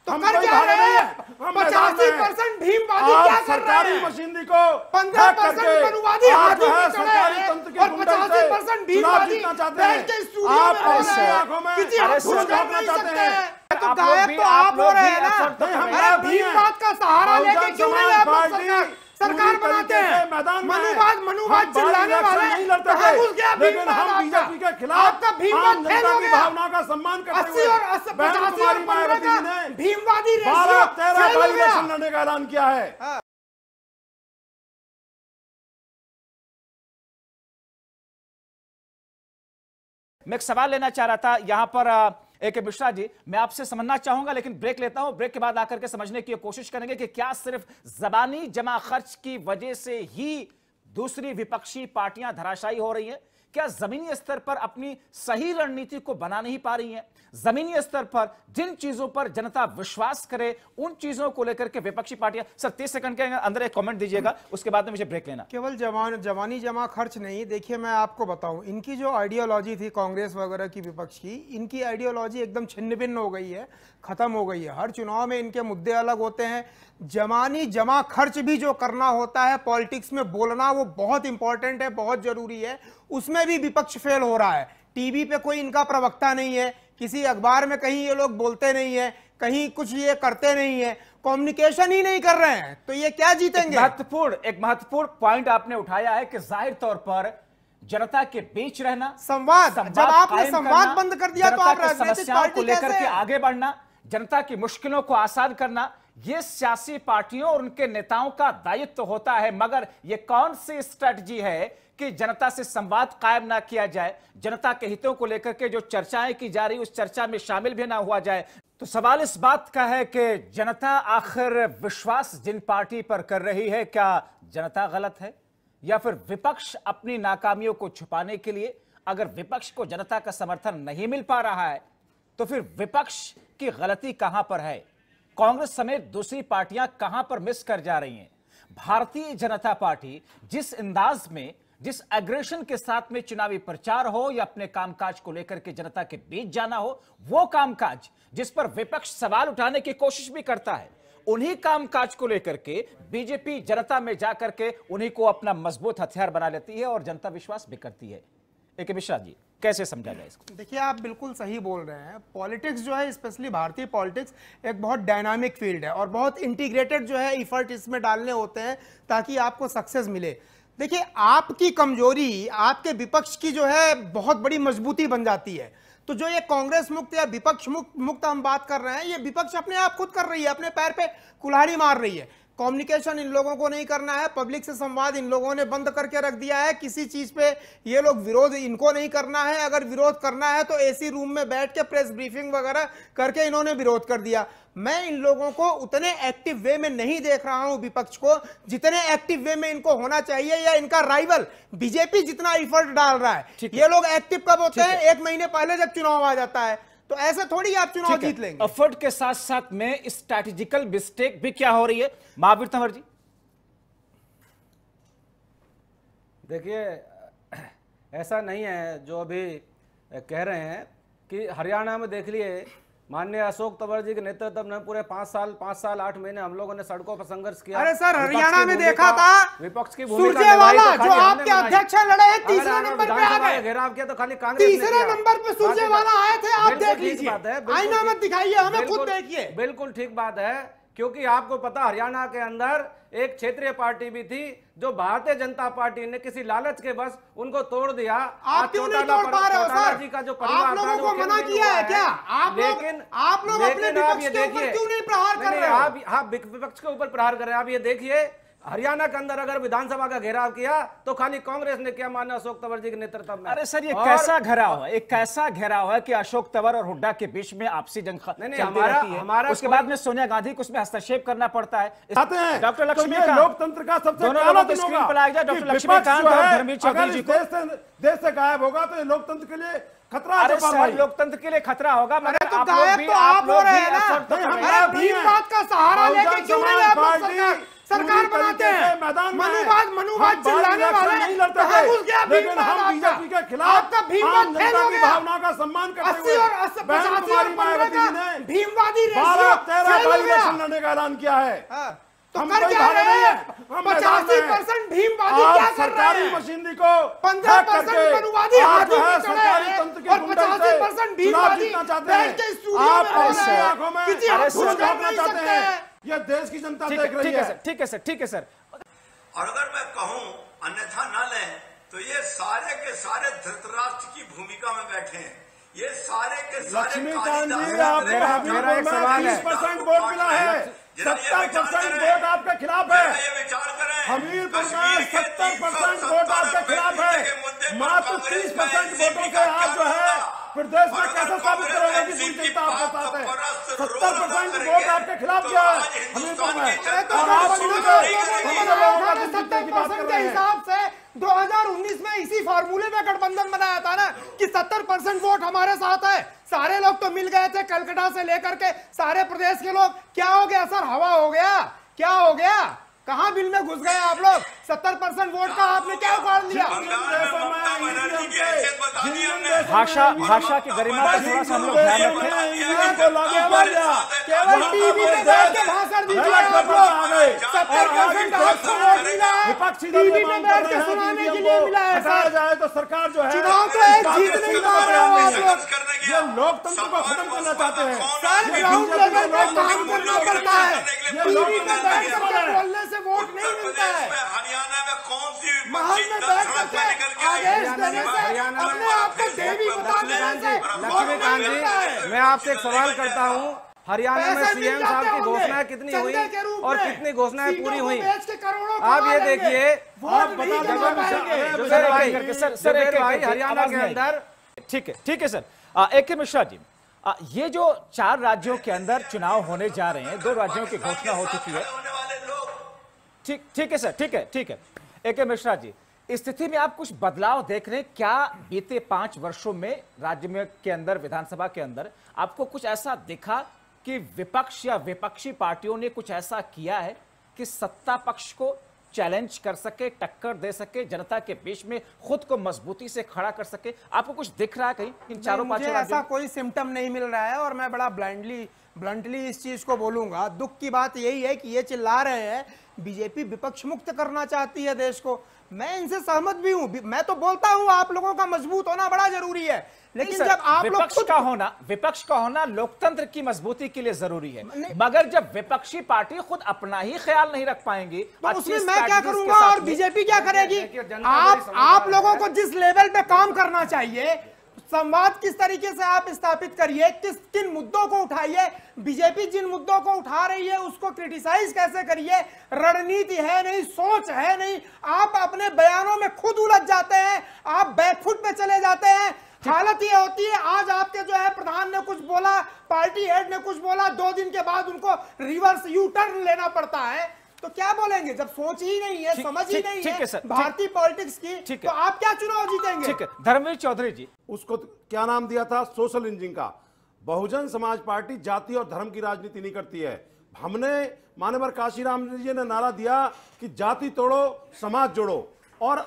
तो कर क्या रहे हैं? 85% भीमवादी क्या कर रहे हैं? मशीनरी को 15% मनुवादी हाथों में चढ़े हैं और 85% भीमवादी देश के स्टूडियो में रह रहे हैं। किसी हाथ को कर नहीं सकते। तो गायब तो आप हो रहे हैं ना। अरे भीमवाद का सहारा लेके क्यों नहीं आप लोग सरकार बनाते हैं? मनुवाद चिल्लाने वाले कहाँ घुस गया भीमवाद? बीजेपी के खिलाफ आपका भीमवाद फेल हो गया। भावना का सम्मान करते 80 और 85 और 15 का भीमवादी रेशियो फेल हो गया। लड़ने का ऐलान किया है। मैं एक सवाल लेना चाह रहा था यहां पर AK मिश्रा जी, मैं आपसे समझना चाहूंगा लेकिन ब्रेक लेता हूं। ब्रेक के बाद आकर के समझने की कोशिश करेंगे कि क्या सिर्फ जबानी जमा खर्च की वजह से ही दूसरी विपक्षी पार्टियां धराशायी हो रही हैं? क्या जमीनी स्तर पर अपनी सही रणनीति को बना नहीं पा रही हैं? जमीनी स्तर पर जिन चीजों पर जनता विश्वास करे उन चीजों को लेकर के विपक्षी पार्टियां। सर 30 सेकंड के अंदर एक कमेंट दीजिएगा, उसके बाद में मुझे ब्रेक लेना। केवल जवानी जमा खर्च नहीं, देखिए मैं आपको बताऊं, इनकी जो आइडियोलॉजी थी कांग्रेस वगैरह की विपक्ष की, इनकी आइडियोलॉजी एकदम छिन्न भिन्न हो गई है, खत्म हो गई है। हर चुनाव में इनके मुद्दे अलग होते हैं। जवानी जमा खर्च भी जो करना होता है पॉलिटिक्स में बोलना, वो बहुत इंपॉर्टेंट है, बहुत जरूरी है। उसमें भी विपक्ष फेल हो रहा है। टीवी पे कोई इनका प्रवक्ता नहीं है, किसी अखबार में कहीं ये लोग बोलते नहीं है, कहीं कुछ ये करते नहीं है, कम्युनिकेशन ही नहीं कर रहे हैं, तो ये क्या जीतेंगे? एक महत्वपूर्ण पॉइंट आपने उठाया है कि जाहिर तौर पर जनता के बीच रहना, संवाद जब आपने संवाद बंद कर दिया तो आप राजनीतिक समस्याओं को लेकर के आगे बढ़ना, जनता की मुश्किलों को आसान करना, ये सियासी पार्टियों और उनके नेताओं का दायित्व होता है। मगर ये कौन सी स्ट्रेटजी है कि जनता से संवाद कायम ना किया जाए, जनता के हितों को लेकर के जो चर्चाएं की जा रही उस चर्चा में शामिल भी ना हुआ जाए? तो सवाल इस बात का है कि जनता आखिर विश्वास जिन पार्टी पर कर रही है, क्या जनता गलत है या फिर विपक्ष अपनी नाकामियों को छुपाने के लिए? अगर विपक्ष को जनता का समर्थन नहीं मिल पा रहा है तो फिर विपक्ष की गलती कहां पर है? कांग्रेस समेत दूसरी पार्टियां कहां पर मिस कर जा रही हैं? भारतीय जनता पार्टी जिस अंदाज में, जिस एग्रेशन के साथ में चुनावी प्रचार हो या अपने कामकाज को लेकर के जनता के बीच जाना हो, वो कामकाज जिस पर विपक्ष सवाल उठाने की कोशिश भी करता है, उन्हीं कामकाज को लेकर के बीजेपी जनता में जाकर के उन्हीं को अपना मजबूत हथियार बना लेती है और जनता विश्वास भी करती है। AK मिश्रा जी, कैसे समझा जाए इसको? देखिए आप बिल्कुल सही बोल रहे हैं। पॉलिटिक्स जो है, स्पेशली भारतीय पॉलिटिक्स, एक बहुत डायनामिक फील्ड है और बहुत इंटीग्रेटेड जो है इफर्ट इसमें डालने होते हैं ताकि आपको सक्सेस मिले। देखिए आपकी कमजोरी आपके विपक्ष की जो है बहुत बड़ी मजबूती बन जाती है। तो जो ये कांग्रेस मुक्त या विपक्ष मुक्त हम बात कर रहे हैं, ये विपक्ष अपने आप खुद कर रही है, अपने पैर पे कुल्हाड़ी मार रही है। कम्युनिकेशन इन लोगों को नहीं करना है, पब्लिक से संवाद इन लोगों ने बंद करके रख दिया है। किसी चीज पे ये लोग विरोध इनको नहीं करना है, अगर विरोध करना है तो एसी रूम में बैठ के प्रेस ब्रीफिंग वगैरह करके इन्होंने विरोध कर दिया। मैं इन लोगों को उतने एक्टिव वे में नहीं देख रहा हूं विपक्ष को जितने एक्टिव वे में इनको होना चाहिए, या इनका राइवल बीजेपी जितना एफर्ट डाल रहा है। ये लोग एक्टिव कब होते हैं? 1 महीने पहले जब चुनाव आ जाता है। तो ऐसे थोड़ी आप चुनाव जीत लेंगे। एफर्ट के साथ साथ में स्ट्रैटेजिकल मिस्टेक भी क्या हो रही है? महावीर तंवर जी, देखिए ऐसा नहीं है जो अभी कह रहे हैं कि हरियाणा में देख लिए माननीय अशोक तंवर जी के नेतृत्व में पूरे 5 साल 8 महीने हम लोगों ने सड़कों पर संघर्ष किया। अरे सर हरियाणा में देखा था विपक्ष की भूमिका सुरजेवाला जो आपके अध्यक्ष लड़े हैं, तीसरे नंबर पे आ गए। घेराव किया तो खाली कांग्रेस ने किया। तीसरे नंबर पे सुरजेवाला आए थे, आप देख लीजिए। आईना मत दिखाइए हमें, खुद देखिए। बिल्कुल ठीक बात है, क्योंकि आपको पता हरियाणा के अंदर एक क्षेत्रीय पार्टी भी थी जो भारतीय जनता पार्टी ने किसी लालच के बस उनको तोड़ दिया। आप क्यों नहीं तोड़ पा रहे हो सर? जी का जो आप लोगों को मना किया है क्या? आप लोग अपने विपक्ष के ऊपर क्यों नहीं प्रहार कर रहे हो? आप विपक्ष के ऊपर प्रहार कर रहे हैं। आप ये देखिए हरियाणा के अंदर अगर विधानसभा का घेराव किया तो खाली कांग्रेस ने किया, माननीय अशोक तंवर जी के नेतृत्व में। अरे सर ये कैसा घेराव है? एक कैसा घेराव है कि अशोक तंवर और हुड्डा के बीच में आपसी जंग चलती रहती है, उसके बाद में सोनिया गांधी को उसमें हस्तक्षेप करना पड़ता है। डॉक्टर लक्ष्मीकांत, लोकतंत्र का सबसे काला दिन होगा। डॉक्टर लक्ष्मीकांत और धर्मवीर चौधरी जी को देश से गायब होगा तो लोकतंत्र के लिए खतरा। अरे सर लोकतंत्र के लिए खतरा होगा, मगर तो गायब तो आप हो रहे हैं ना। अरे भीमवाद का सहारा लेके क्यों नहीं आप लोग सरकार बनाते हैं। मनुवाद चिल्लाने वाले नहीं लड़ते थे, लेकिन हम बीजेपी के खिलाफ आपका भीमवाद फेल हो गया। भावना का सम्मान करते 80 और 85 और 15 का भीमवादी रेशियो 12-13 इलेक्शन लड़ने का ऐलान किया है। तो हम कर कोई क्या भागे रहे नहीं हैं? हैं। 85% भीमवादी क्या कर रहे सरकारी हैं? मशीनरी को 15% मनुवादी हाथों में चढ़े सरकारी हैं तंत्र की और गुंडाई से 85% भीमवादी जीतना चाहते देश हैं। के स्टूडियो आप में रह रहे हैं। आंखों में किसी हाथ धूल को झोंकना नहीं चाहते सकते हैं। हैं। यह देश की जनता ठीक देख रही है है। सर, ठीक है सर, ठीक है सर। और अगर मैं कहूं अन्यथा न लें तो ये सारे के सारे धृतराष्ट्र की भूमिका में बैठे हैं। ये सारे के सारे लक्ष्मीकांत जी, कालिदास आप मेरा एक सवाल है। 30% वोट मिला है, 70% वोट आपके खिलाफ है। ये विचार करें हमीरपुर में 70% वोट आपके खिलाफ है। मात्र 30% वोटों से आप जो है प्रदेश में कैसे साबित करोगे कि पूरी जनता आपके साथ है। 70% वोट आपके खिलाफ गया है हमीरपुर में, और आप शुरू से हमारे लोगों का दिल जीतने की बात कर 70% के रहे हैं। हिसाब से 2019 में इसी फार्मूले में गठबंधन बनाया था ना कि 70% वोट हमारे साथ है। सारे लोग तो मिल गए थे, कलकत्ता से लेकर के सारे प्रदेश के लोग। क्या हो गया सर? हवा हो गया? क्या हो गया? कहां बिल में घुस गए आप लोग? 70% वोट का आपने क्या उखाड़ लिया? भाषा की गरिमा पर थोड़ा सा हम लोग ध्यान रखें। केवल टीवी में बैठ के भाषण दीजिए आप लोग। 70% आपको वोट मिला है, टीवी में बैठ के सुनाने के लिए मिला है सर। जाए तो सरकार जो है चुनाव तो एक जीत नहीं मांग रहे हो आप लोग। ये लोकतंत्र को खत्म करना चाहते हैं। सर ग्राउंड लेवल पे काम करना पड़ता है। टीवी में बैठ करके बोलने से वोट नहीं मिलता है। हरियाणा में कौन सी महल में बैठ करके आदेश देने से, अपने आप को देवी बता देने से वोट नहीं मिलता है। मैं आपसे एक सवाल करता हूँ, हरियाणा में पैसे मिल सीएम जाते साहब की होंगे घोषणाएं कितनी हुई चंदे के रूप और में। कितनी घोषणाएं सीटों पूरी को हुई? बेच के करोड़ों आप कमा ये लेंगे। देखिए, वोट नहीं कमा पाएंगे। जुबेर भाई, सर एक जुबेर भाई, एक हरियाणा आवाज के नहीं आई। अंदर ठीक है सर। एक मिश्रा जी, ये जो 4 राज्यों के अंदर चुनाव होने जा रहे हैं, 2 राज्यों की घोषणा हो चुकी है। होने वाले लोग ठीक है सर, ठीक है। AK मिश्रा जी, इस स्थिति में आप कुछ बदलाव देख रहे हैं क्या? बीते 5 वर्षों में राज्य में के अंदर, विधानसभा के अंदर आपको कुछ ऐसा दिखा कि विपक्ष या विपक्षी पार्टियों ने कुछ ऐसा किया है कि सत्ता पक्ष को चैलेंज कर सके, टक्कर दे सके, जनता के बीच में खुद को मजबूती से खड़ा कर सके? आपको कुछ दिख रहा है कहीं इन चारों मुझे पांचों ऐसा कोई सिम्टम नहीं मिल रहा है और मैं बड़ा ब्लंटली इस चीज को बोलूंगा। दुख की बात यही है कि ये चिल्ला रहे हैं बीजेपी विपक्ष मुक्त करना चाहती है देश को। मैं इनसे सहमत भी हूं। मैं तो बोलता हूं आप लोगों का मजबूत होना बड़ा जरूरी है, लेकिन जब आप लोग विपक्ष का होना लोकतंत्र की मजबूती के लिए जरूरी है, मगर जब विपक्षी पार्टी खुद अपना ही ख्याल नहीं रख पाएंगी तो उसमें मैं क्या करूंगा और बीजेपी क्या करेगी? आप लोगों को जिस लेवल पे काम करना चाहिए, संवाद किस तरीके से आप स्थापित करिए, किन मुद्दों को उठाइए, बीजेपी जिन मुद्दों को उठा रही है उसको क्रिटिसाइज कैसे करिए, रणनीति है नहीं, सोच है नहीं। आप अपने बयानों में खुद उलझ जाते हैं, आप बैकफुट पे चले जाते हैं। हालत ये होती है, आज आपके जो है प्रधान ने कुछ बोला, पार्टी हेड ने कुछ बोला, 2 दिन के बाद उनको रिवर्स यू टर्न लेना पड़ता है। तो क्या बोलेंगे जब सोच ही नहीं है, समझ ही नहीं है भारतीय पॉलिटिक्स की, तो आप क्या चुनाव जीतेंगे? ठीक है, धर्मवीर चौधरी जी, उसको क्या नाम दिया था? सोशल इंजीनियरिंग का। बहुजन समाज पार्टी जाति और धर्म की राजनीति नहीं करती है। हमने माननीय काशीराम जी ने नारा दिया कि जाति तोड़ो समाज जोड़ो, और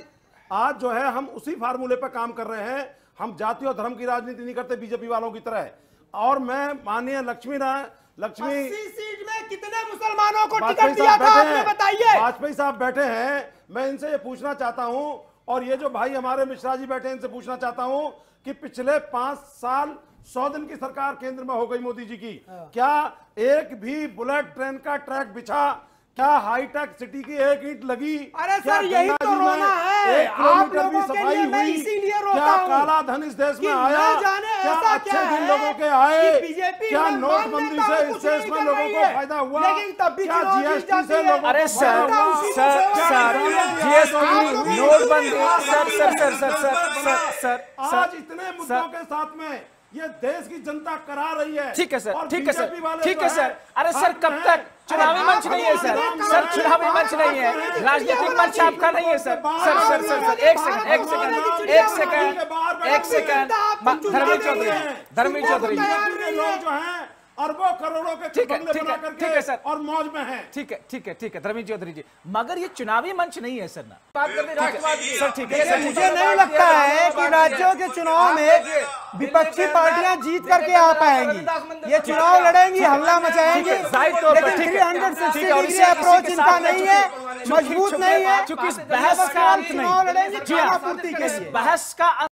आज जो है हम उसी फार्मूले पर काम कर रहे हैं। हम जाति और धर्म की राजनीति नहीं करते बीजेपी वालों की तरह। और मैं माननीय 80 सीट में कितने मुसलमानों को टिकट दिया था आपने बताइए? वाजपेयी साहब बैठे हैं, मैं इनसे ये पूछना चाहता हूं, और ये जो भाई हमारे मिश्रा जी बैठे हैं इनसे पूछना चाहता हूं कि पिछले 5 साल 100 दिन की सरकार केंद्र में हो गई मोदी जी की, क्या एक भी बुलेट ट्रेन का ट्रैक बिछा? क्या हाईटेक सिटी की एक ईंट लगी? अरे सर यही तो रोना है आप लोगों के लिए, मैं इसीलिए रोता हूं। क्या काला धन इस देश में आया? जाने क्या ऐसा अच्छे क्या दिन है लोगों के आए? बीजेपी क्या नोटबंदी से इस देश में लोगों को फायदा हुआ? लेकिन तब भी क्या जीएसटी से लोगों अरे को फायदा हुआ? जीएसटी, नोटबंदी, सर आज इतने मुद्दों के साथ में ये देश की जनता करा रही है। ठीक है सर, और ठीक है सर, बीजेपी वाले ठीक जो है सर। अरे सर कब तक? चुनावी मंच नहीं है सर, चुनावी मंच नहीं है, राजनीतिक मंच आपका नहीं है सर। एक सेकंड, धर्मवीर चौधरी लोग जो हैं अरबों करोड़ों के ठीक है, बंगले ठीक बना है, करके ठीक है, सर। और मौज में हैं। ठीक है, ठीक है, ठीक है, धर्मेंद्र चौधरी जी, मगर ये चुनावी मंच नहीं है सर ना। बात करनी राष्ट्रवाद की। सर ठीक है, देखिए, सर, मुझे नहीं लगता है कि राज्यों के चुनाव में विपक्षी पार्टियां जीत करके आ पाएंगी। ये चुनाव लड़ेंगी, हल्ला मचाएंगी, जाहिर तौर पर, लेकिन ठीक है। 360 ठीक है, और डिग्री इसी अप्रोच के इनका साथ नहीं चूंकि- है, मजबूत नहीं है। चूंकि इस बहस का अंत चुनाव लड़ेंगे नहीं, जी हाँ, खाना पूर्ति के इस लिए। बहस का